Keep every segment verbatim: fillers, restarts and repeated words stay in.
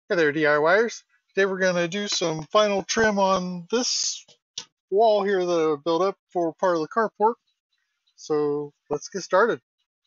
Hey there, DIYers. Today we're going to do some final trim on this wall here that I built up for part of the carport. So let's get started.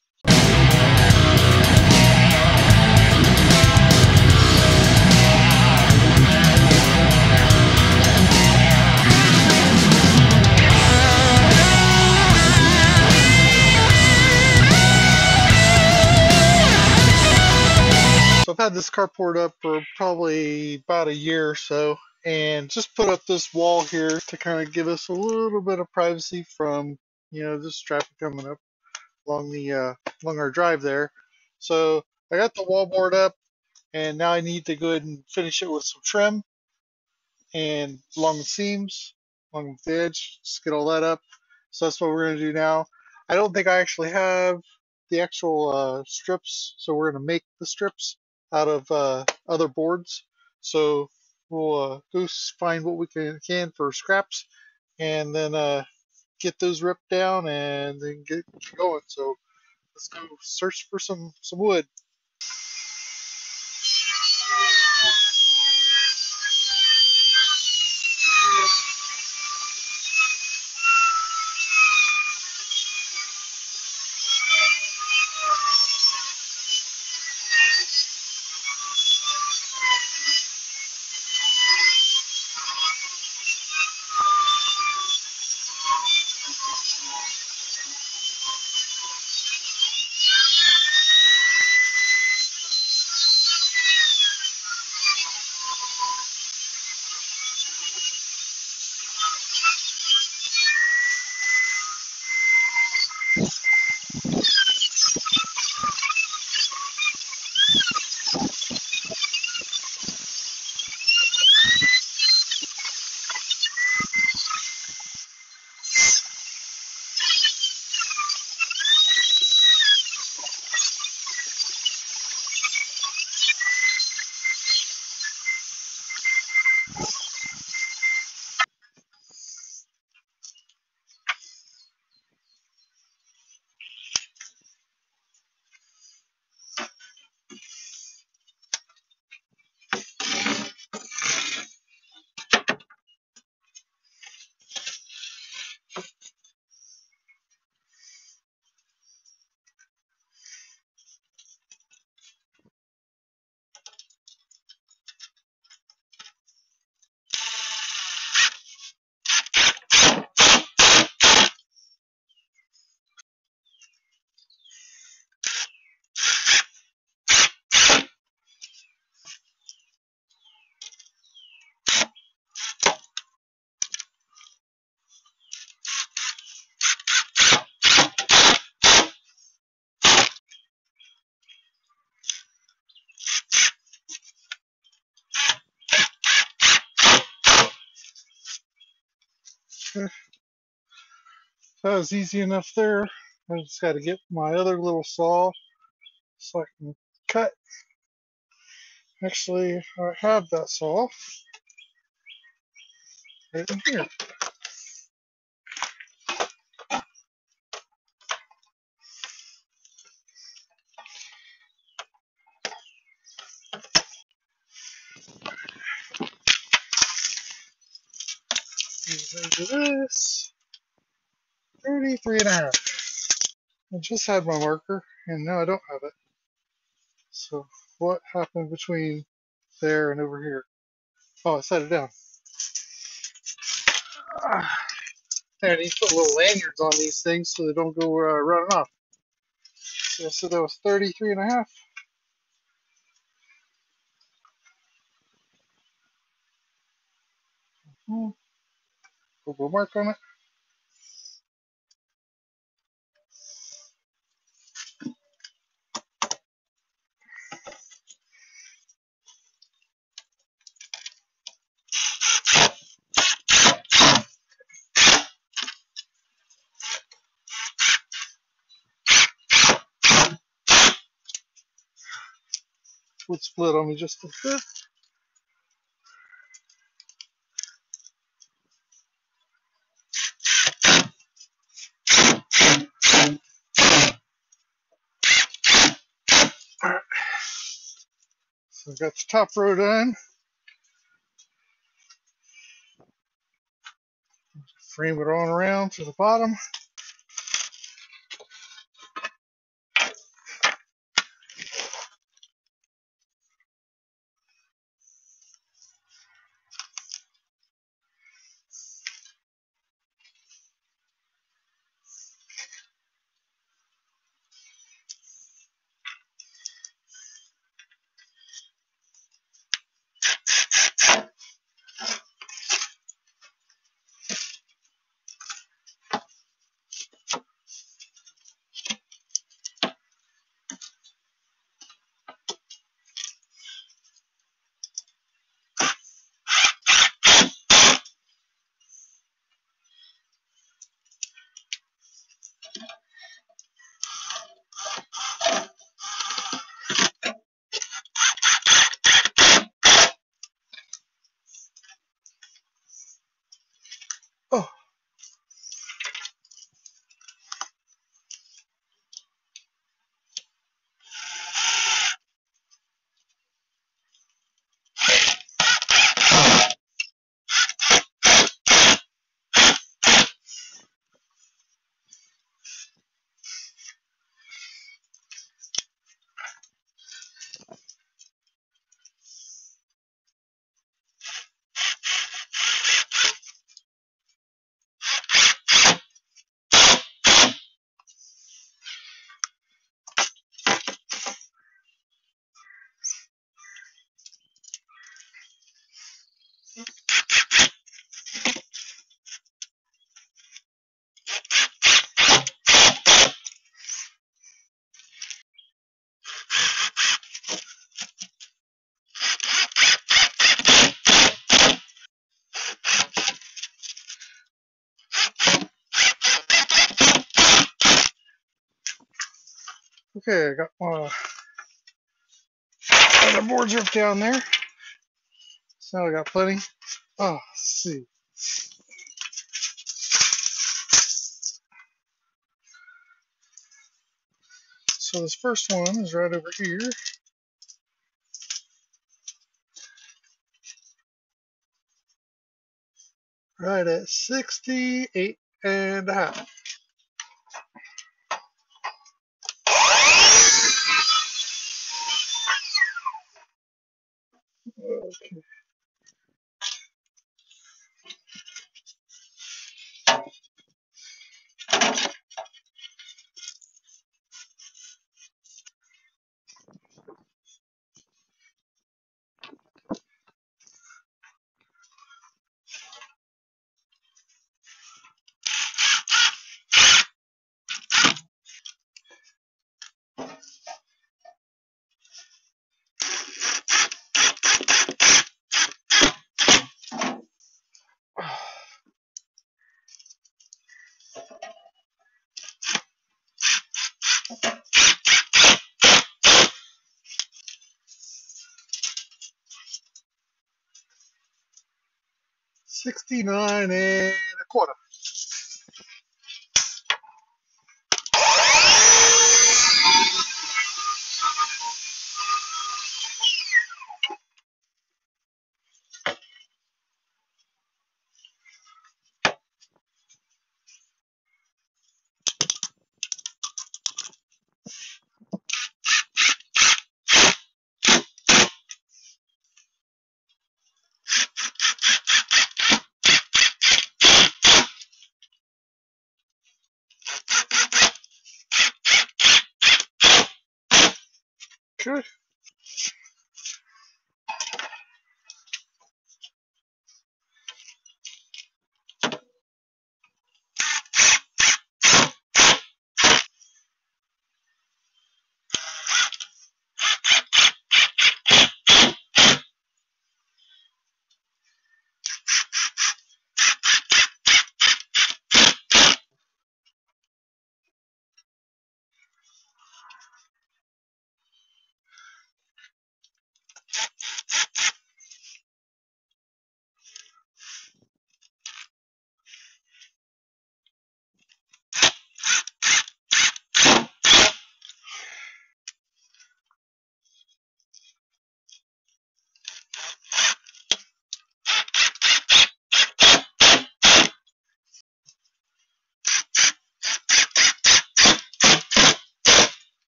So I've had this carport up for probably about a year or so, and just put up this wall here to kind of give us a little bit of privacy from, you know, this traffic coming up along the uh, along our drive there. So I got the wall board up, and now I need to go ahead and finish it with some trim and along the seams, along the edge, just get all that up. So that's what we're going to do now. I don't think I actually have the actual uh, strips, so we're going to make the strips out of uh, other boards. So we'll uh, go find what we can, can for scraps, and then uh, get those ripped down and then get going. So let's go search for some some wood. That was easy enough there. I just got to get my other little saw so I can cut. Actually, I have that saw right in here. Measure this, thirty-three and a half. I just had my marker, and now I don't have it. So what happened between there and over here? Oh, I set it down. Ah, I need to put little lanyards on these things so they don't go uh, running off. So I said that was thirty-three and a half. Hmm. Put a mark on it. Would split on me just a bit. So we got the top row done. Frame it on around to the bottom. Oh, okay, I got my other boards ripped down there. So now I got plenty. Oh, let's see. So this first one is right over here. Right at sixty-eight and a half. Okay. sixty-nine and a quarter. Okay.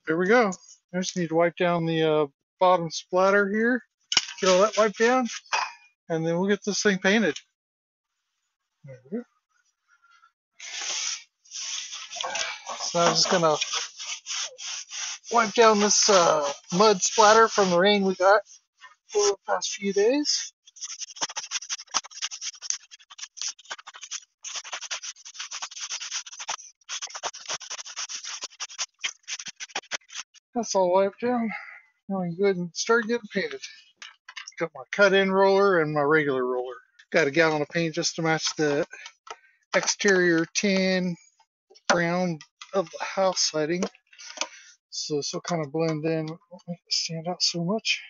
there we go. I just need to wipe down the uh, bottom splatter here. Get all that wiped down, and then we'll get this thing painted. There we go. So I'm just gonna wipe down this uh, mud splatter from the rain we got for the past few days. That's all wiped down. Now we can go ahead and start getting painted. Got my cut-in roller and my regular roller. Got a gallon of paint just to match the exterior tan brown of the house siding. So this will kind of blend in, won't make it stand out so much.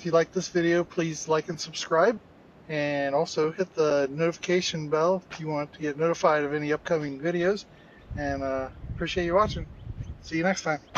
you like this video, please like and subscribe. And also hit the notification bell if you want to get notified of any upcoming videos. And uh, appreciate you watching. See you next time.